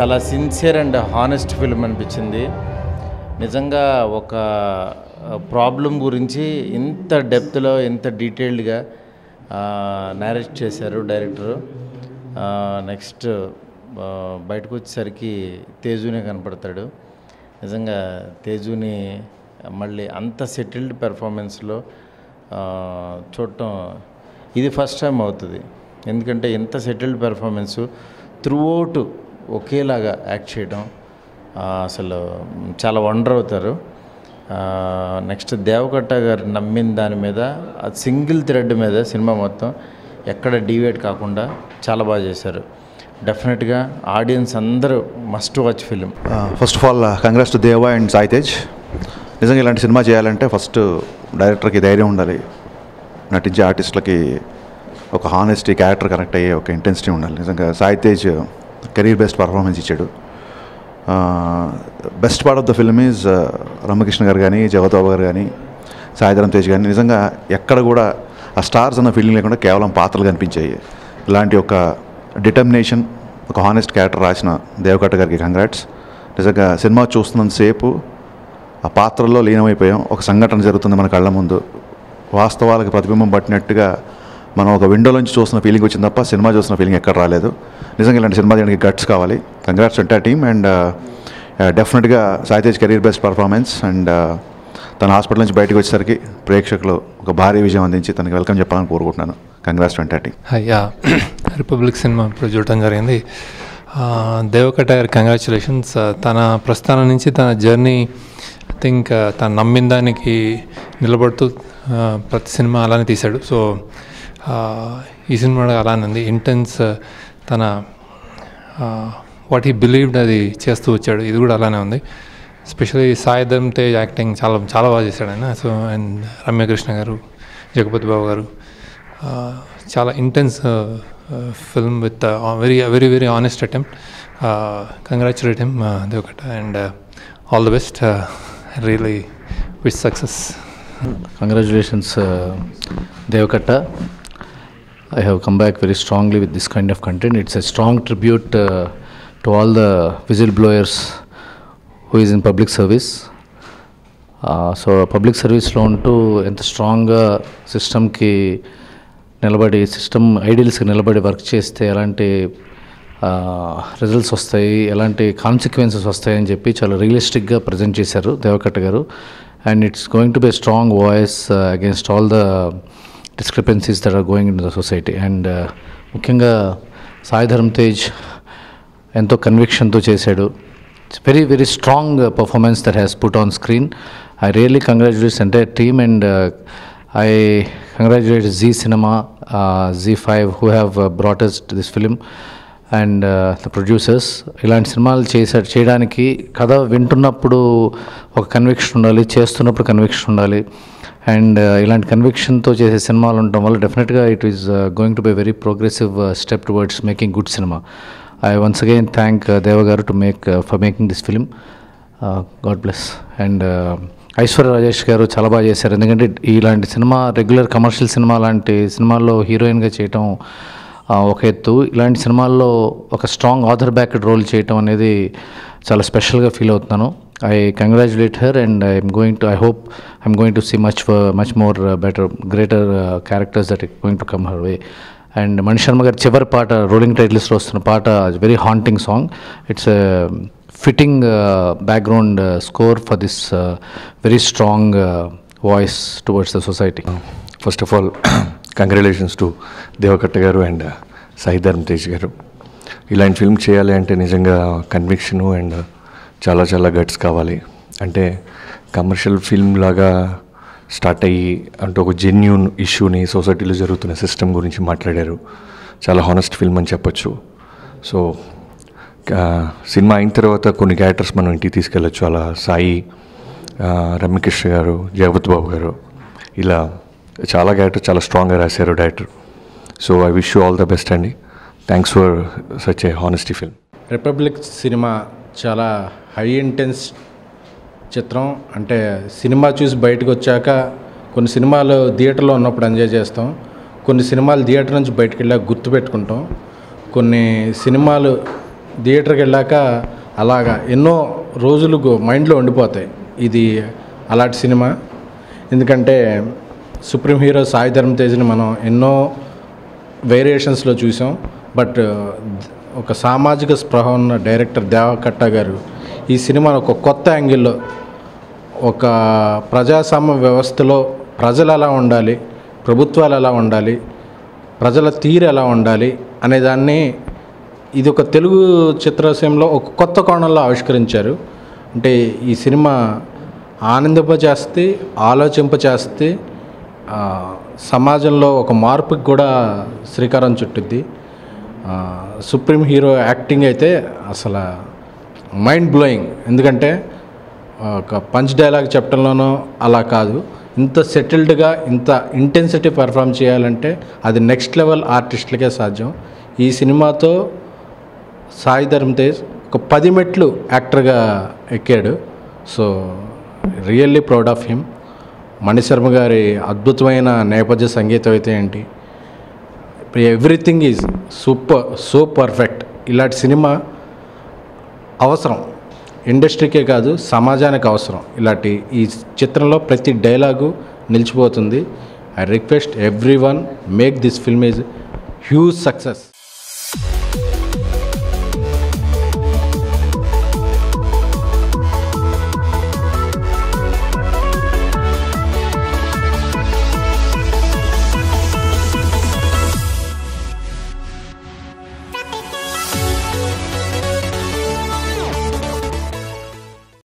చాలా sincere and honest film అనిపించింది. నిజంగా ఒక ప్రాబ్లం గురించి ఇంత డెప్త్లో ఇంత డీటెయిల్డ్గా నేరేట్ చేశారు డైరెక్టరు. నెక్స్ట్ బయటకు వచ్చేసరికి తేజునే కనపడతాడు. నిజంగా తేజుని మళ్ళీ అంత సెటిల్డ్ పెర్ఫార్మెన్స్లో చూడటం ఇది ఫస్ట్ టైం అవుతుంది. ఎందుకంటే ఇంత సెటిల్డ్ పెర్ఫార్మెన్సు త్రూఅవుట్ ఒకేలాగా యాక్ట్ చేయడం అసలు చాలా వండర్ అవుతారు. నెక్స్ట్ దేవకట్ట గారు నమ్మిన దాని మీద ఆ సింగిల్ థ్రెడ్ మీద సినిమా మొత్తం ఎక్కడ డీవియేట్ కాకుండా చాలా బాగా చేశారు. డెఫినెట్గా ఆడియన్స్ అందరూ must watch film. First of all congrats to Deva and Sai Tej. నిజంగా ఇలాంటి సినిమా చేయాలంటే ఫస్ట్ డైరెక్టర్కి ధైర్యం ఉండాలి, నటించే ఆర్టిస్టులకి ఒక హానెస్టీ, క్యారెక్టర్ కనెక్ట్ అయ్యే ఒక ఇంటెన్సిటీ ఉండాలి. నిజంగా Sai Tej career best performance ఇచ్చాడు. Best part of the film is Ramya Krishna garu కానీ, జగత్బాబు గారు కానీ, సాయిధరం తేజ్ కానీ నిజంగా ఎక్కడ కూడా ఆ స్టార్స్ అన్న ఫీలింగ్ లేకుండా కేవలం పాత్రలు కనిపించాయి. ఇలాంటి ఒక డిటర్మినేషన్, ఒక హానెస్ట్ క్యారెక్టర్ రాసిన దేవకట్ట గారికి కంగ్రాట్స్. నిజంగా సినిమా చూస్తున్నంతసేపు ఆ పాత్రల్లో లీనమైపోయాం. ఒక సంఘటన జరుగుతుంది మన కళ్ళ ముందు, వాస్తవాలకు ప్రతిబింబం పట్టినట్టుగా మనం ఒక విండోలోంచి చూస్తున్న ఫీలింగ్ వచ్చింది తప్ప సినిమా చూస్తున్న ఫీలింగ్ ఎక్కడ రాలేదు. నిజంగా ఇలాంటి సినిమా చేయడానికి గట్స్ కావాలి. Congrats entire team. అండ్ డెఫినెట్గా Sai Tej career best performance. And తన హాస్పిటల్ నుంచి బయటకు వచ్చేసరికి ప్రేక్షకులు ఒక భారీ విజయం అందించి తనకి వెల్కమ్ చెప్పాలని కోరుకుంటున్నాను. Congrats entire team. Republic cinema ఇప్పుడు చూడటం జరిగింది. దేవకట్ట గారి కంగ్రాచులేషన్స్. తన ప్రస్థానం నుంచి తన జర్నీ ఐ థింక్ తను నమ్మిన దానికి నిలబడుతూ ప్రతి సినిమా అలానే తీశాడు. సో ఈ సినిమా అలానే ఉంది. ఇంటెన్స్ తన వాట్ హీ బిలీవ్డ్ అది చేస్తూ వచ్చాడు. ఇది కూడా అలానే ఉంది. ఎస్పెషల్లీ సాయిధరం తేజ్ యాక్టింగ్ చాలా చాలా బాగా చేశాడు ఆయన. సో అండ్ రమ్యకృష్ణ గారు, జగపతి బాబు గారు, చాలా intense film with very very very honest attempt. Congratulate him Devakatta and all the best. Really wish success. Congratulations, Devakatta. I have come back very strongly with this kind of content. It's a strong tribute to all the whistleblowers who is in public service. So public service లో ఉంటూ ఎంత స్ట్రాంగ్గా సిస్టమ్కి నిలబడి, system ఐడియల్స్కి నిలబడి work చేస్తే ఎలాంటి results వస్తాయి, ఎలాంటి కాన్సిక్వెన్సెస్ వస్తాయని చెప్పి చాలా రియలిస్టిక్గా ప్రజెంట్ చేశారు దేవకట్ట గారు. And it's going to be a strong voice against all the discrepancies that are going into the society. And ముఖ్యంగా సాయిధరం తేజ్ ఎంతో కన్విక్షన్తో చేశాడు. It's very very strong performance that has put on screen. I really congratulate entire team and I congratulate Zee Cinema, ZEE5 who have brought us to this film and the producers. ఇలాంటి సినిమాలు చేయడానికి కథ వింటున్నప్పుడు ఒక conviction ఉండాలి, చేస్తున్నప్పుడు conviction ఉండాలి. And ఇలాంటి కన్విక్షన్తో చేసే సినిమాలు ఉండటం వల్ల డెఫినెట్గా it is going to be very progressive step towards making good cinema. I once again thank Deva garu for making this film. God bless. And Aishwarya Rajesh garu చాలా బాగా చేశారు. ఎందుకంటే ఇలాంటి సినిమా రెగ్యులర్ కమర్షియల్ సినిమా లాంటి సినిమాల్లో హీరోయిన్గా చేయటం ఒక ఎత్తు, ఇలాంటి సినిమాల్లో ఒక స్ట్రాంగ్ ఆథర్ బ్యాక్డ్ రోల్ చేయటం అనేది చాలా స్పెషల్గా ఫీల్ అవుతున్నాను. I congratulate her and I hope I'm going to see much more better greater characters that going to come her way. And Mani Sharma గారి చివరి పాట, రోలింగ్ టైటిల్స్లో వస్తున్న పాట, very haunting song. It's fitting background score for this very strong voice towards the society. First of all congratulations to Devakatta garu and Sai Dharam Tej గారు. ఇలాంటి film చేయాలి అంటే నిజంగా కన్విక్షను అండ్ చాలా చాలా గట్స్ కావాలి. అంటే కమర్షియల్ ఫిల్మ్ లాగా స్టార్ట్ అయ్యి అంటే ఒక జెన్యూన్ ఇష్యూని, సొసైటీలో జరుగుతున్న సిస్టమ్ గురించి మాట్లాడారు. చాలా హానెస్ట్ ఫిల్మ్ అని చెప్పొచ్చు. సో సినిమా అయిన తర్వాత కొన్ని క్యారెక్టర్స్ మనం ఇంటికి తీసుకెళ్ళచ్చు. అలా సాయి, రమ్యకృష్ణ గారు, జగపతి బాబు గారు, ఇలా చాలా క్యారెక్టర్ చాలా స్ట్రాంగ్గా రాశారు director. So I wish you all the best అండి. Thanks for such a honesty film. Republic cinema చాలా హై ఇంటెన్స్ చిత్రం. అంటే సినిమా చూసి బయటకు వచ్చాక కొన్ని సినిమాలు థియేటర్లో ఉన్నప్పుడు ఎంజాయ్ చేస్తాం, కొన్ని సినిమాలు థియేటర్ నుంచి బయటకు వెళ్ళాక గుర్తుపెట్టుకుంటాం, కొన్ని సినిమాలు థియేటర్కి వెళ్ళాక అలాగా ఎన్నో రోజులు మైండ్లో ఉండిపోతాయి. ఇది అలాంటి సినిమా. ఎందుకంటే సుప్రీం హీరో సాయి ధరమ్ తేజ్ని మనం ఎన్నో వేరియేషన్స్లో చూసాం. బట్ ఒక సామాజిక స్పృహ ఉన్న డైరెక్టర్ దేవకట్ట గారు ఈ సినిమాను ఒక కొత్త యాంగిల్లో, ఒక ప్రజాస్వామ్య వ్యవస్థలో ప్రజలు ఎలా ఉండాలి, ప్రభుత్వాలు ఎలా ఉండాలి, ప్రజల తీరు ఎలా ఉండాలి అనేదాన్ని ఇది ఒక తెలుగు చిత్రసీమలో ఒక కొత్త కోణంలో ఆవిష్కరించారు. అంటే ఈ సినిమా ఆనందింపచేస్తే, ఆలోచింపచేస్తే, సమాజంలో ఒక మార్పుకి కూడా శ్రీకారం చుట్టుద్ది. సుప్రీం హీరో యాక్టింగ్ అయితే అసలు మైండ్ బ్లోయింగ్. ఎందుకంటే ఒక పంచ్ డైలాగ్ చెప్పడంలోనో అలా కాదు, ఇంత సెటిల్డ్గా ఇంత ఇంటెన్సిటీ పెర్ఫామ్ చేయాలంటే అది నెక్స్ట్ లెవెల్ ఆర్టిస్టులకే సాధ్యం. ఈ సినిమాతో సాయి ధరమ్ తేజ్ ఒక 10 మెట్లు యాక్టర్గా ఎక్కాడు. So really proud of him. Mani Sharma గారి అద్భుతమైన నేపథ్య సంగీతం అయితే ఏంటి, everything is super, so perfect. ఇలాంటి సినిమా అవసరం, ఇండస్ట్రీకే కాదు సమాజానికి అవసరం. ఇలాంటి ఈ చిత్రంలో ప్రతి డైలాగు నిలిచిపోతుంది. I request everyone, make this film is huge success.